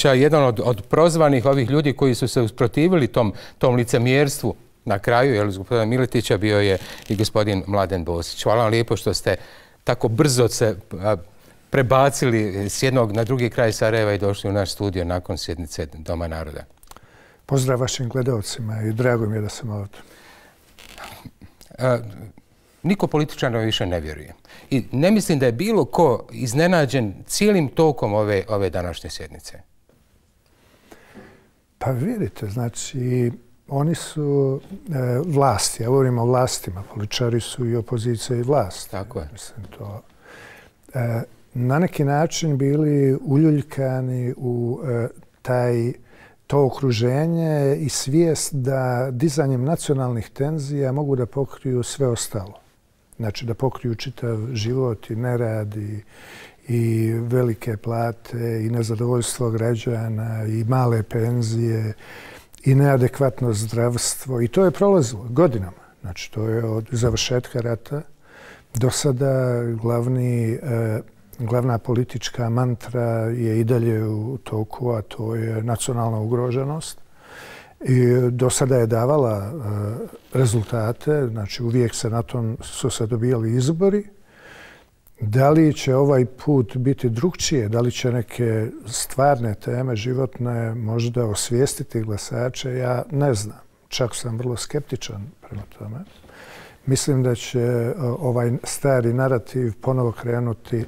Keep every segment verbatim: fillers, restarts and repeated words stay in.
Miletića, jedan od, od prozvanih ovih ljudi koji su se usprotivili tom, tom licemjerstvu na kraju, jer uz gospodina Miletića bio je i gospodin Mladen Bosić. Hvala vam lijepo što ste tako brzo se prebacili s jednog na drugi kraj Sarajeva i došli u naš studio nakon sjednice Doma naroda. Pozdrav vašim gledalcima i drago mi je da sam ovdje. Niko političarno više ne vjeruje. I ne mislim da je bilo ko iznenađen cijelim tokom ove, ove današnje sjednice. Pa vidite, znači, oni su e, vlasti, ja govorim o vlastima, političari su i opozicija i vlast. Tako je. Mislim, to, e, na neki način bili uljuljkani u e, taj, to okruženje i svijest da dizanjem nacionalnih tenzija mogu da pokriju sve ostalo. Znači da pokriju čitav život i nerad i, i velike plate i nezadovoljstvo građana i male penzije i neadekvatno zdravstvo. I to je prolazilo godinama. Znači to je od završetka rata do sada glavni, eh, glavna politička mantra je i dalje u toku, a to je nacionalna ugroženost. I do sada je davala e, rezultate, znači uvijek se na tom su se dobijali izbori. Da li će ovaj put biti drugčije, da li će neke stvarne teme životne možda osvijestiti glasače, ja ne znam. Čak sam vrlo skeptičan prema tome. Mislim da će ovaj stari narativ ponovo krenuti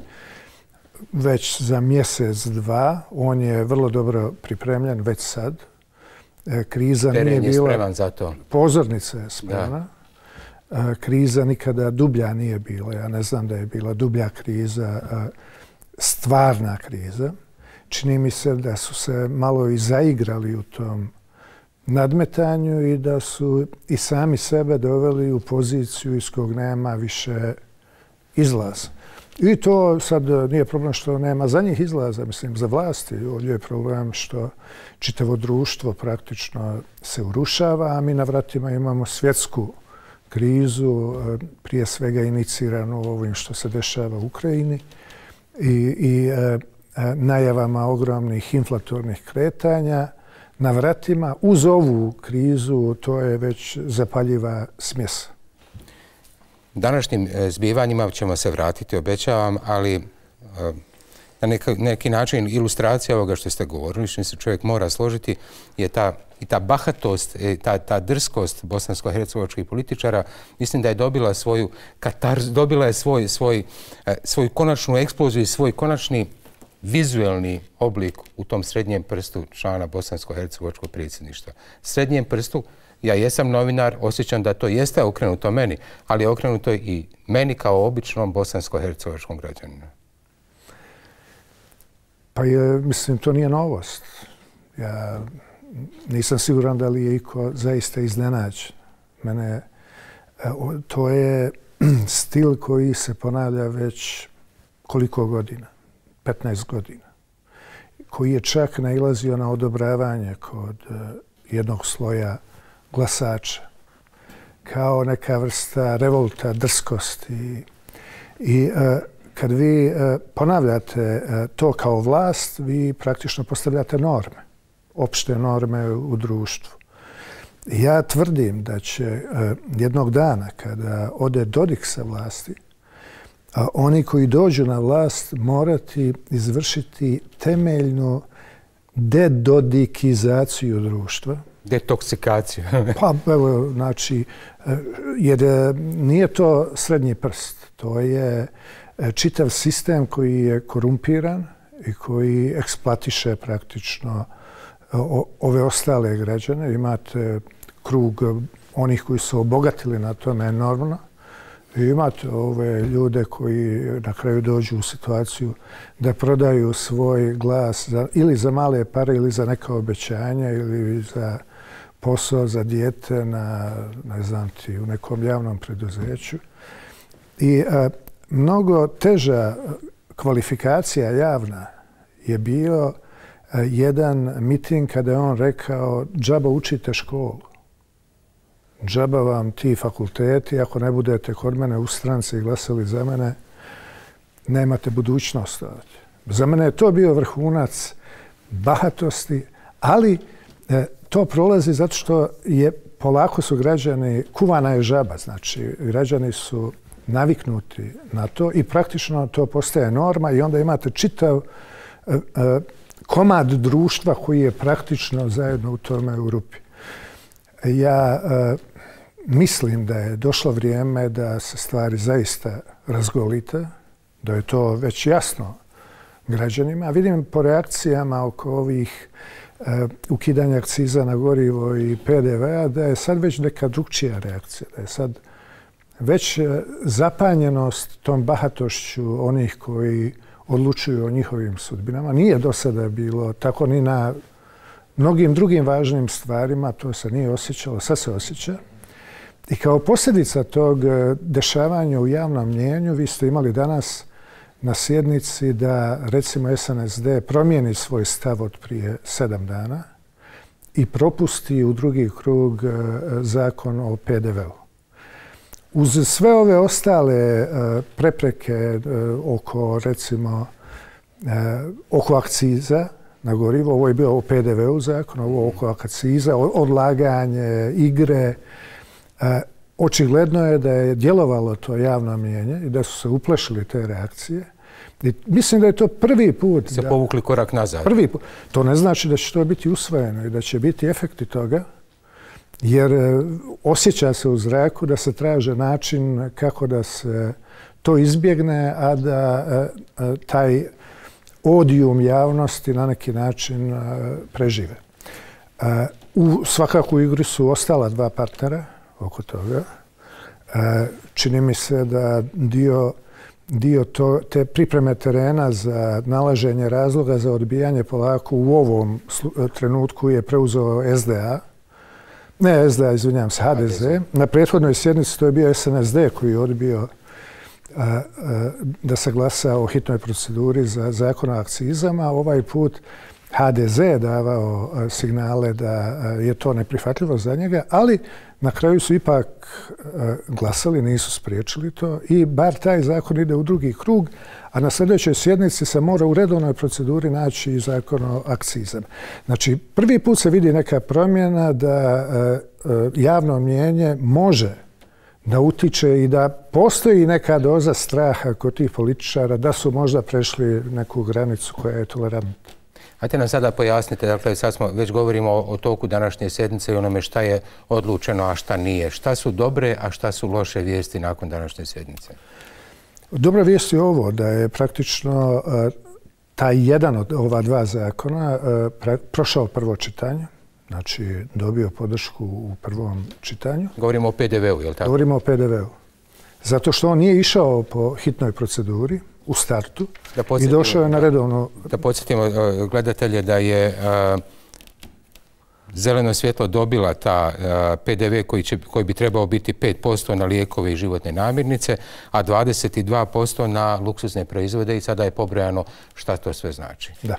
već za mjesec, dva. On je vrlo dobro pripremljen već sad. Kriza nije bila, za to. Pozornica je spremna. Da. Kriza nikada dublja nije bila. Ja ne znam da je bila dublja kriza, stvarna kriza. Čini mi se da su se malo i zaigrali u tom nadmetanju i da su i sami sebe doveli u poziciju iz kog nema više izlaza. I to sad nije problem što nema za njih izlaza, mislim, za vlasti. Ovdje je problem što čitavo društvo praktično se urušava, a mi na vratima imamo svjetsku krizu, prije svega iniciranu ovim što se dešava u Ukrajini i, i e, najavama ogromnih inflatornih kretanja. Na vratima uz ovu krizu to je već zapaljiva smjesa. Današnjim zbivanjima ćemo se vratiti, obećavam, ali na neki, neki način ilustracija ovoga što ste govorili, što se čovjek mora složiti, je ta, i ta bahatost, ta, ta drskost bosansko-hercegovačkih političara. Mislim da je dobila svoju katarzu, dobila je svoj, svoj, svoju konačnu eksploziju i svoj konačni vizuelni oblik u tom srednjem prstu člana bosansko-hercegovačkog predsjedništva. Srednjem prstu, ja jesam novinar, osjećam da to jeste okrenuto meni, ali je okrenuto i meni kao običnom bosansko-hercegovačkom građaninu. Pa je, mislim, to nije novost. Ja nisam siguran da li je iko zaista iznenađen. Mene, to je stil koji se ponavlja već koliko godina? petnaest godina. Koji je čak nailazio na odobravanje kod jednog sloja glasača. Kao neka vrsta revolta, drskosti. I kad vi ponavljate to kao vlast, vi praktično postavljate norme. Opšte norme u društvu. Ja tvrdim da će jednog dana kada ode Dodik sa vlasti, a oni koji dođu na vlast morati izvršiti temeljnu dedodikizaciju društva. Detoksikaciju. Pa, evo, znači, jer nije to srednji prst. To je čitav sistem koji je korumpiran i koji eksploatiše praktično ove ostale građane. Imate krug onih koji su obogatili na tome enormno. I imate ove ljude koji na kraju dođu u situaciju da prodaju svoj glas za, ili za male pare ili za neka obećanja ili za posao za dijete na, ne znam ti, u nekom javnom preduzeću. I a, mnogo teža kvalifikacija javna je bio a, jedan miting kada je on rekao džaba učite školu. Džaba vam ti fakulteti, ako ne budete kod mene u stranci i glasali za mene, nemate budućnost ovdje. Za mene je to bio vrhunac bahatosti, ali to prolazi zato što je polako su građani, kuvana je žaba, znači građani su naviknuti na to i praktično to postaje norma i onda imate čitav komad društva koji je praktično zajedno u tome u rupi. Ja mislim da je došlo vrijeme da se stvari zaista razgolite, da je to već jasno građanima. Vidim po reakcijama oko ovih ukidanja akciza na gorivo i P D V-a da je sad već neka drugčija reakcija. Da je sad već zapanjenost tom bahatošću onih koji odlučuju o njihovim sudbinama. Nije do sada bilo tako ni na mnogim drugim važnim stvarima, to se nije osjećalo, sad se osjeća. I kao posljedica tog dešavanja u javnom mnijenju vi ste imali danas na sjednici da recimo S N S D promijeni svoj stav od prije sedam dana i propusti u drugi krug zakon o P D V-u. Uz sve ove ostale prepreke oko recimo oko akciza na gorivo, ovo je bio o P D V-u zakon, ovo oko akciza, odlaganje, igre, očigledno je da je djelovalo to javno mnijenje i da su se uplašili te reakcije. I mislim da je to prvi put. Se povukli korak nazad. Prvi put. To ne znači da će to biti usvojeno i da će biti efekti toga, jer osjeća se u zraku da se traže način kako da se to izbjegne, a da taj odijum javnosti na neki način prežive. U svakako u igri su ostala dva partnera oko toga. Čini mi se da dio, dio to, te pripreme terena za nalaženje razloga za odbijanje polako u ovom trenutku je preuzeo S D A. Ne S D A, izvinjam se, H D Z. Na prethodnoj sjednici to je bio S N S D koji je odbio a, a, da se glasa o hitnoj proceduri za zakon o akcizama. Ovaj put H D Z je davao signale da je to neprihvatljivo za njega, ali na kraju su ipak glasali, nisu spriječili to i bar taj zakon ide u drugi krug, a na sljedećoj sjednici se mora u redovnoj proceduri naći i zakon o akcizama. Znači, prvi put se vidi neka promjena da javno mnijenje može da utiče i da postoji neka doza straha kod tih političara da su možda prešli neku granicu koja je tolerantna. Hajde nam sada pojasnite, dakle sad smo, već govorimo o, o toku današnje sjednice i onome šta je odlučeno, a šta nije. Šta su dobre, a šta su loše vijesti nakon današnje sjednice? Dobra vijest je ovo, da je praktično uh, taj jedan od ova dva zakona uh, pra, prošao prvo čitanje, znači dobio podršku u prvom čitanju. Govorimo o P D V-u, je li tako? Govorimo o P D V-u. Zato što on nije išao po hitnoj proceduri u startu i došao je na redovno... Da podsjetimo uh, gledatelje da je uh, zeleno svjetlo dobila ta uh, P D V koji, će, koji bi trebao biti pet posto na lijekove i životne namirnice, a dvadeset dva posto na luksuzne proizvode i sada je pobrojano šta to sve znači. Da.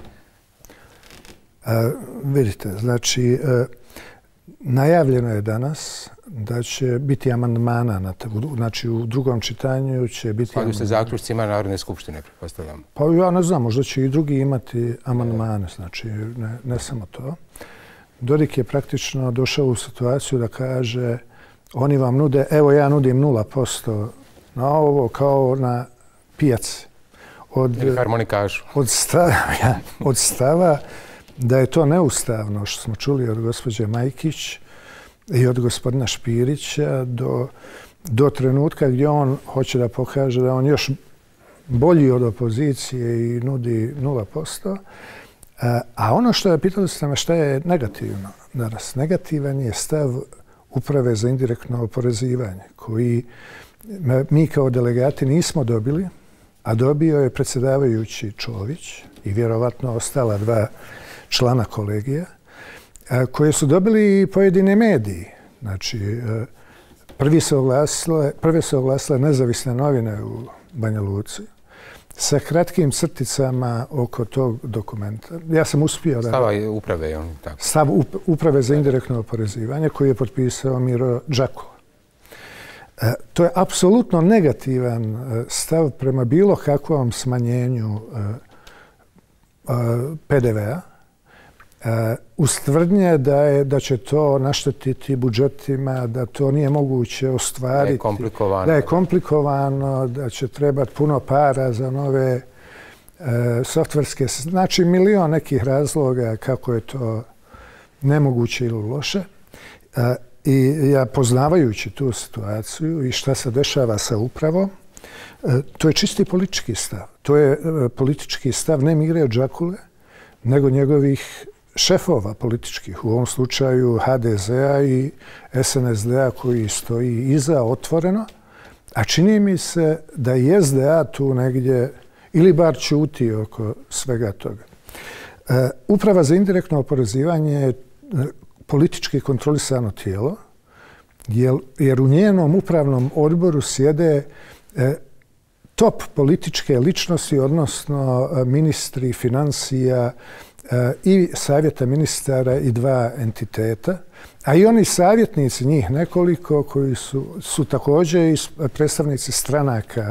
Uh, vidite, znači... Uh, najavljeno je danas da će biti amandmana, na te, znači u drugom čitanju će biti... Skladu se zaključcima Narodne skupštine, pretpostavljam. Pa ja ne znam, možda će i drugi imati amandmane, znači ne, ne samo to. Dodik je praktično došao u situaciju da kaže oni vam nude, evo ja nudim nula posto na ovo kao na pijaci. Od, harmonikašu. Od stava, od stava da je to neustavno, što smo čuli od gospođe Majkić i od gospodina Špirića, do, do trenutka gdje on hoće da pokaže da on još bolji od opozicije i nudi nula posto. A, a ono što je pitali ste me šta je negativno danas. Negativan je stav Uprave za indirektno oporezivanje, koji mi kao delegati nismo dobili, a dobio je predsjedavajući Čović i vjerovatno ostala dva člana kolegija, koje su dobili pojedine mediji. Znači, prvi se oglasile, prve se oglasile nezavisne novine u Banja Luci sa kratkim crticama oko tog dokumenta. Ja sam uspio da... Stava uprave, on tako. Stav Uprave za indirektno oporezivanje koji je potpisao Miro Đakula. E, to je apsolutno negativan stav prema bilo kakvom smanjenju e, e, P D V-a. uz tvrdnje da, je, da će to naštetiti budžetima, da to nije moguće ostvariti. Da je komplikovano. Da je komplikovano, da će trebati puno para za nove e, softverske... Znači, milion nekih razloga kako je to nemoguće ili loše. E, I ja, poznavajući tu situaciju i šta se dešava sa upravom, e, to je čisti politički stav. To je e, politički stav ne Mire Đakule, nego njegovih šefova političkih, u ovom slučaju ha de zea i es en es de a koji stoji iza otvoreno, a čini mi se da i es de a tu negdje ili bar ćuti oko svega toga. E, Uprava za indirektno oporezivanje je politički kontrolisano tijelo, jer, jer u njenom upravnom odboru sjede e, top političke ličnosti, odnosno ministri financija i savjeta ministara i dva entiteta, a i oni savjetnici, njih nekoliko, koji su, su također i predstavnici stranaka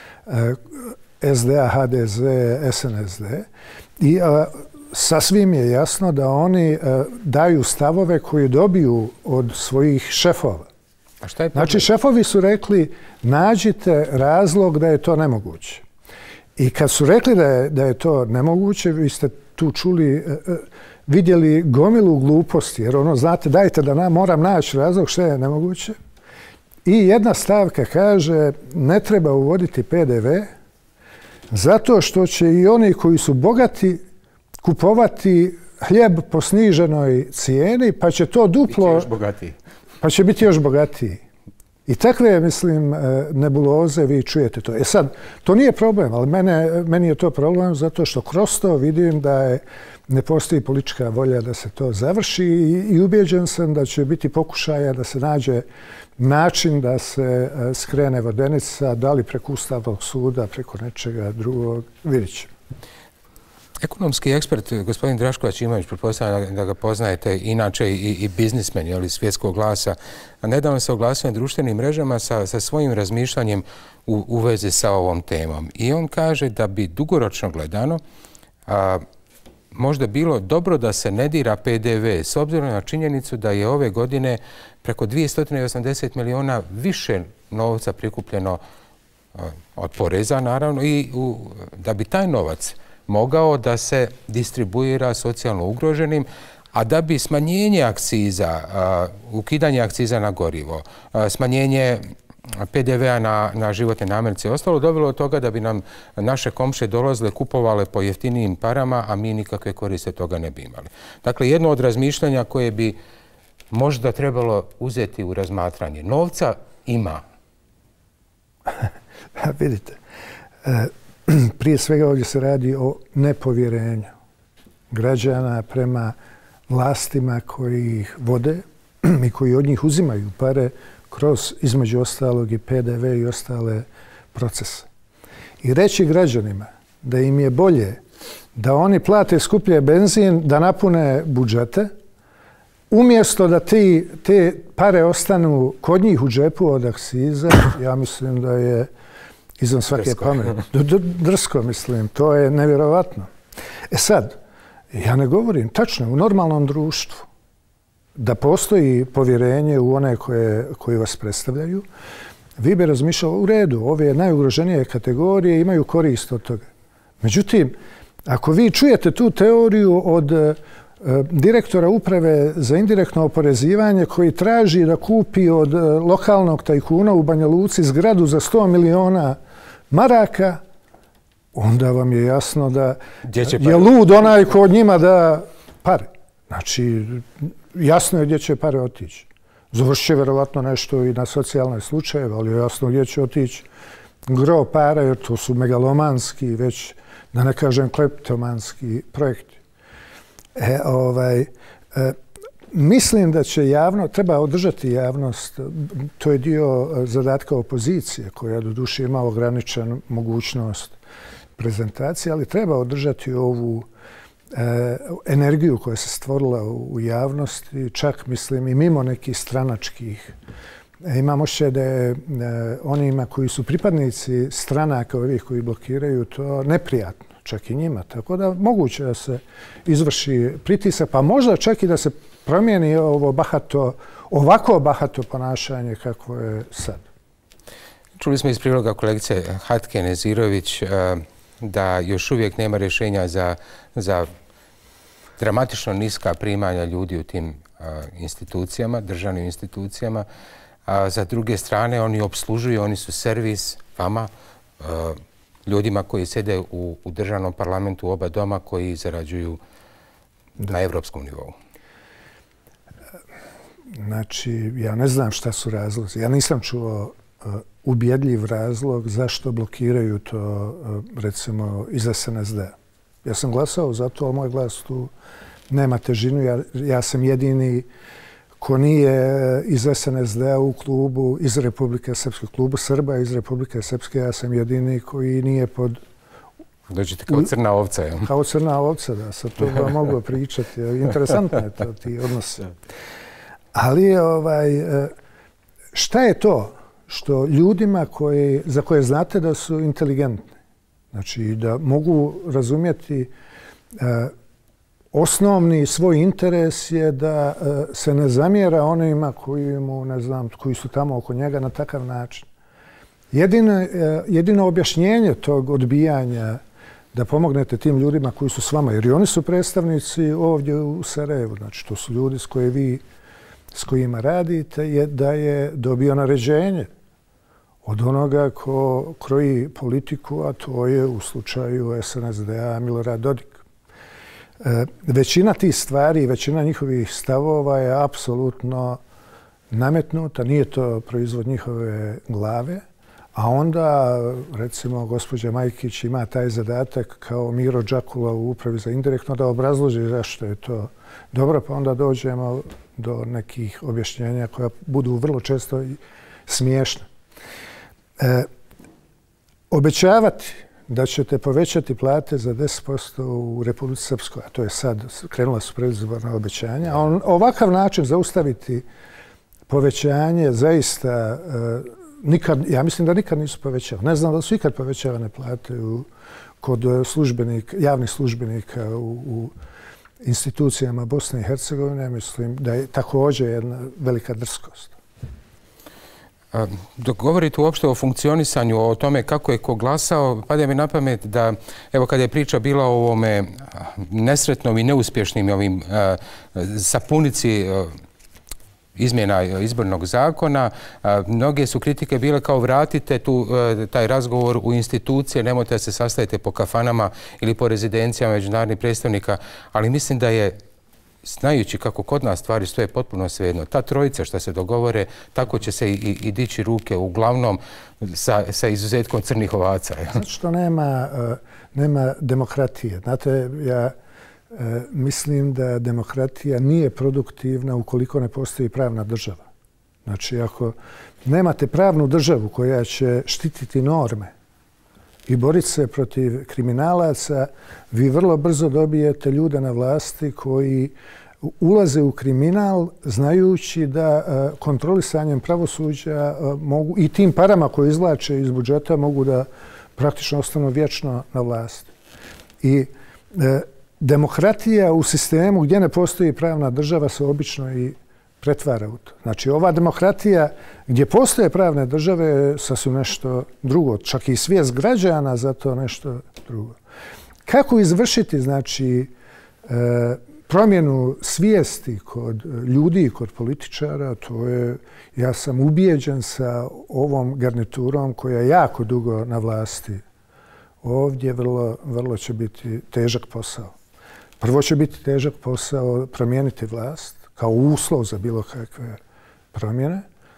es de a, ha de ze, es en es de. I a, sasvim je jasno da oni a, daju stavove koje dobiju od svojih šefova. A šta je znači, šefovi su rekli, nađite razlog da je to nemoguće. I kad su rekli da je, da je to nemoguće, vi ste tu čuli, vidjeli gomilu gluposti, jer ono, znate, dajte da nam moram naći razlog što je nemoguće. I jedna stavka kaže, ne treba uvoditi pe de ve, zato što će i oni koji su bogati kupovati hljeb po sniženoj cijeni, pa će to duplo... Biće još bogatiji. Pa će biti još bogatiji. I takve, mislim, nebuloze vi čujete to. E sad, to nije problem, ali mene, meni je to problem zato što kroz to vidim da je, ne postoji politička volja da se to završi i, i ubijeđen sam da će biti pokušaja da se nađe način da se skrene vodenica, da li preko Ustavnog suda, preko nečega drugog, vidjet ćemo. Ekonomski ekspert, gospodin Draško Ćimović, pretpostavljam da ga poznajete, inače i, i biznismen, jel, svjetskog glasa, a nedavno se oglasio na društvenim mrežama sa, sa svojim razmišljanjem u, u vezi sa ovom temom. I on kaže da bi dugoročno gledano a, možda bilo dobro da se ne dira pe de ve, s obzirom na činjenicu da je ove godine preko dvjesto osamdeset milijuna više novca prikupljeno a, od poreza, naravno, i u, da bi taj novac mogao da se distribuira socijalno ugroženim, a da bi smanjenje akciza, ukidanje akciza na gorivo, smanjenje pe de ve a na, na životne namirnice i ostalo dovelo od toga da bi nam naše komšije dolazile, kupovale po jeftinijim parama, a mi nikakve koriste toga ne bi imali. Dakle, jedno od razmišljanja koje bi možda trebalo uzeti u razmatranje. Novca ima. Vidite, prije svega ovdje se radi o nepovjerenju građana prema vlastima koji ih vode i koji od njih uzimaju pare kroz, između ostalog, i pe de ve i ostale procese. I reći građanima da im je bolje da oni plate skuplje benzin, da napune budžete, umjesto da ti, te pare ostanu kod njih u džepu od akciza, ja mislim da je izvan svake pameti. Drsko, mislim. To je nevjerovatno. E sad, ja ne govorim, tačno, u normalnom društvu da postoji povjerenje u one koje, koji vas predstavljaju, vi bi razmišljali u redu, ove najugroženije kategorije imaju korist od toga. Međutim, ako vi čujete tu teoriju od e, direktora uprave za indirektno oporezivanje koji traži da kupi od e, lokalnog tajkuna u Banja Luci zgradu za sto miliona maraka, onda vam je jasno da je lud onaj ko od njima da pare. Znači, jasno je gdje će pare otići. Završit će vjerovatno nešto i na socijalne slučajeve, ali jasno gdje će otići gro para, jer to su megalomanski, već da ne kažem kleptomanski projekti. E, ovaj, e, mislim da će javno, treba održati javnost, to je dio zadatka opozicije, koja doduše ima ograničenu mogućnost prezentacije, ali treba održati ovu e, energiju koja se stvorila u, u javnosti, čak mislim i mimo nekih stranačkih. E, imam ošće da je e, onima koji su pripadnici stranaka ovih koji blokiraju to neprijatno. čak i njima. Tako da moguće da se izvrši pritisak, pa možda čak i da se promijeni ovo bahato, ovako bahato ponašanje kako je sad. Čuli smo iz priloga kolegice Hatke Nezirović da još uvijek nema rješenja za, za dramatično niska primanja ljudi u tim institucijama, državnim institucijama. A za druge strane oni opslužuju, oni su servis vama, ljudima koji sede u, u državnom parlamentu oba doma koji zarađuju na evropskom nivou. Znači, ja ne znam šta su razlozi. Ja nisam čuo uh, ubjedljiv razlog zašto blokiraju to, uh, recimo, iz S N S D. Ja sam glasao za to, ali moj glas tu nema težinu. Ja, ja sam jedini ko nije iz S N S D-a u klubu, iz Republike Srpske, klubu Srba iz Republike Srpske, ja sam jedini koji nije pod... Dođete kao crna ovca, jel? Kao crna ovca, da, sad to vam mogu pričati. Interesantno je to, ti odnosi. Ali ovaj, šta je to što ljudima koji, za koje znate da su inteligentni, znači da mogu razumjeti eh, osnovni svoj interes je da eh, se ne zamjera onima koji, mu, ne znam, koji su tamo oko njega na takav način. Jedino, eh, jedino objašnjenje tog odbijanja da pomognete tim ljudima koji su s vama, jer i oni su predstavnici ovdje u Sarajevu, znači to su ljudi s koje vi s kojima radite, je da je dobio naređenje od onoga ko kroji politiku, a to je u slučaju S N S D-a Milorad Dodik. E, većina tih stvari, većina njihovih stavova je apsolutno nametnuta, nije to proizvod njihove glave, a onda, recimo, gospođa Majkić ima taj zadatak kao Miro Đakula u Upravi za indirektno da obrazloži zašto je to dobro, pa onda dođemo do nekih objašnjenja koja budu vrlo često i smiješne. E, obećavati da ćete povećati plate za deset posto u Republici Srpskoj, a to je sad, krenula su predizborna obećanja, a on, ovakav način zaustaviti povećanje zaista, e, nikad, ja mislim da nikad nisu povećavane. Ne znam da su ikad povećavane plate u, kod službenika, javnih službenika u, u institucijama Bosne i Hercegovine, mislim da je također jedna velika drskost. Dok govorite uopšte o funkcionisanju, o tome kako je ko glasao, pada mi na pamet da, evo kada je priča bila o ovome nesretnom i neuspješnim ovim a, sapunici a, izmjena izbornog zakona, a, mnoge su kritike bile kao vratite tu, a, taj razgovor u institucije, nemojte da se sastavite po kafanama ili po rezidencijama međunarodnih predstavnika, ali mislim da je, znajući kako kod nas stvari stoje, potpuno svejedno. Ta trojica što se dogovore, tako će se i, i, i dići ruke, uglavnom sa, sa izuzetkom crnih ovaca. Zato što nema, uh, nema demokratije. Znate, ja uh, mislim da demokratija nije produktivna ukoliko ne postoji pravna država. Znači, ako nemate pravnu državu koja će štititi norme i boriti se protiv kriminalaca, vi vrlo brzo dobijete ljude na vlasti koji ulaze u kriminal znajući da kontrolisanjem pravosuđa mogu, i tim parama koje izvlače iz budžeta mogu da praktično ostanu vječno na vlasti. I e, demokratija u sistemu gdje ne postoji pravna država se obično i pretvara u to. Znači, ova demokratija gdje postoje pravne države je sasvim nešto drugo. Čak i svijest građana za to nešto drugo. Kako izvršiti, znači, e, promjenu svijesti kod ljudi i kod političara, to je, ja sam ubijeđen sa ovom garniturom koja je jako dugo na vlasti. Ovdje vrlo, vrlo će biti težak posao. Prvo će biti težak posao promijeniti vlast kao uslov za bilo kakve promjene.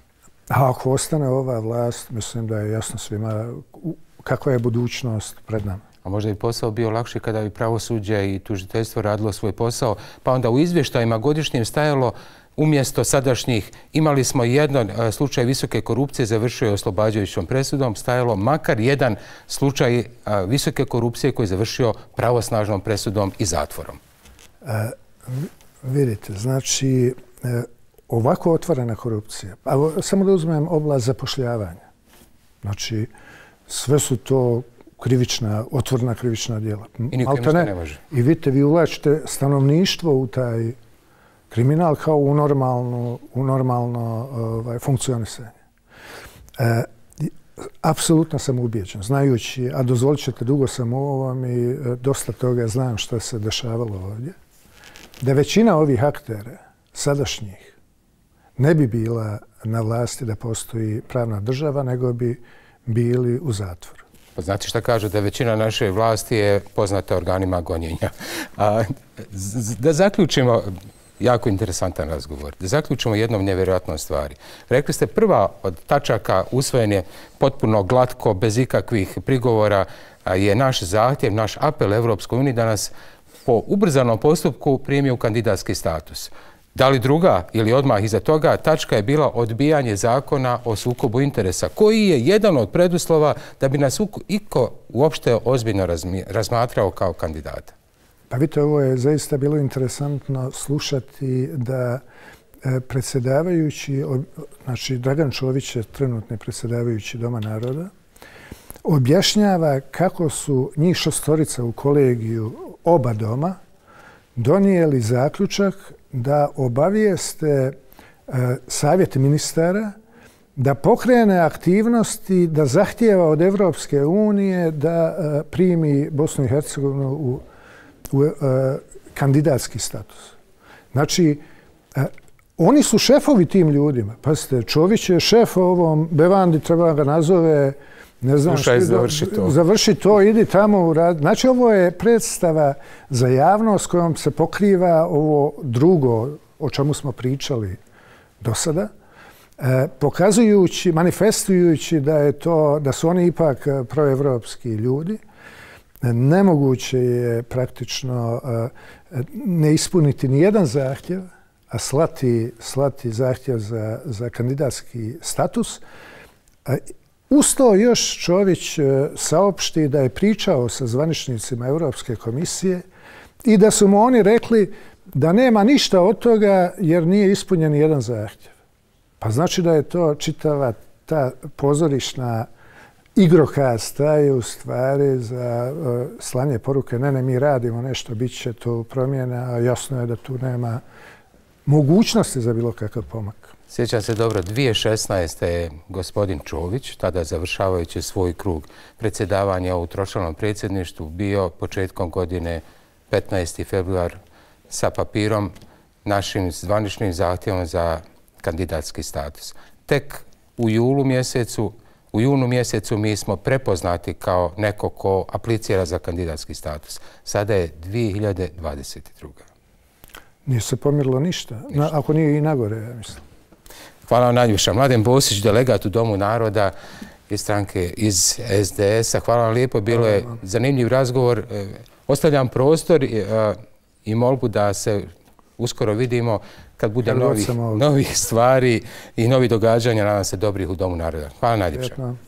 A ako ostane ova vlast, mislim da je jasno svima kakva je budućnost pred nama. A možda bi posao bio lakši kada bi pravosuđe i tužiteljstvo radilo svoj posao, pa onda u izvještajima godišnjim stajalo umjesto sadašnjih, imali smo jedan slučaj visoke korupcije, završio je oslobađajućom presudom, stajalo makar jedan slučaj visoke korupcije koji je završio pravosnažnom presudom i zatvorom. A, vidite, znači, ovako otvorena korupcija, a samo da uzmem oblast zapošljavanja. Znači, sve su to krivična, otvorna krivična djela. I niko im ništa ne može. I vidite, vi uvlačite stanovništvo u taj kriminal kao u normalno, u normalno ovaj, funkcionisanje. E, apsolutno sam ubijeđen, znajući, a dozvolit ćete, dugo sam u ovom i e, dosta toga znam što se dešavalo ovdje, da većina ovih aktera, sadašnjih, ne bi bila na vlasti da postoji pravna država, nego bi bili u zatvoru. Pa znate šta kažu, da većina naše vlasti je poznata organima gonjenja. A, da zaključimo, jako interesantan razgovor, da zaključimo jednom nevjerojatnom stvari. Rekli ste, prva od tačaka usvojen je potpuno glatko, bez ikakvih prigovora, je naš zahtjev, naš apel Evropskoj uniji da nas po ubrzanom postupku primi u kandidatski status. Da li druga ili odmah iza toga tačka je bila odbijanje zakona o sukobu interesa, koji je jedan od preduslova da bi nas iko uopšte ozbiljno razmatrao kao kandidata. Pa vidite, ovo je zaista bilo interesantno slušati da predsjedavajući, znači Dragan Čović je trenutni predsjedavajući Doma naroda, objašnjava kako su njih šestorica u kolegiju oba doma donijeli zaključak da obavijeste e, savjet ministara da pokrene aktivnosti, da zahtijeva od Evropske unije da e, primi Bosnu i Hercegovinu u, u e, kandidatski status. Znači, e, oni su šefovi tim ljudima. Pazite, Čović je šef ovom, Bevandi treba ga nazove, ne znam što, završi to. Završi to, idi tamo u rad. Znači, ovo je predstava za javnost kojom se pokriva ovo drugo o čemu smo pričali do sada, e, pokazujući, manifestujući da je to, da su oni ipak proevropski ljudi. Nemoguće je praktično e, ne ispuniti ni jedan zahtjev, a slati, slati zahtjev za, za kandidatski status. E, Uz to još Čović saopšti da je pričao sa zvaničnicima Europske komisije i da su mu oni rekli da nema ništa od toga jer nije ispunjen jedan zahtjev. Pa znači da je to čitava ta pozorišna igrokaz, taj u stvari za uh, slanje poruke. Ne, ne, mi radimo nešto, bit će to promjena, a jasno je da tu nema mogućnosti za bilo kakav pomak. Sjećam se dobro, dvije tisuće šesnaeste. je gospodin Čović, tada završavajući svoj krug predsjedavanja u tročlanom predsjedništvu, bio početkom godine petnaesti februar sa papirom našim zvaničnim zahtjevom za kandidatski status. Tek u julu mjesecu, u junu mjesecu mi smo prepoznati kao neko ko aplicira za kandidatski status. Sada je dvije hiljade dvadeset druga. Nije se pomirilo ništa, ništa. Na, ako nije i nagore, ja mislim. Hvala vam najljepša. Mladen Bosić, delegat u Domu naroda iz stranke iz es de es a. Hvala vam lijepo, bilo je zanimljiv razgovor. Ostavljam prostor i molbu da se uskoro vidimo kad bude novih, novih stvari i novih događanja, nadam se dobrih u Domu naroda. Hvala najljepša.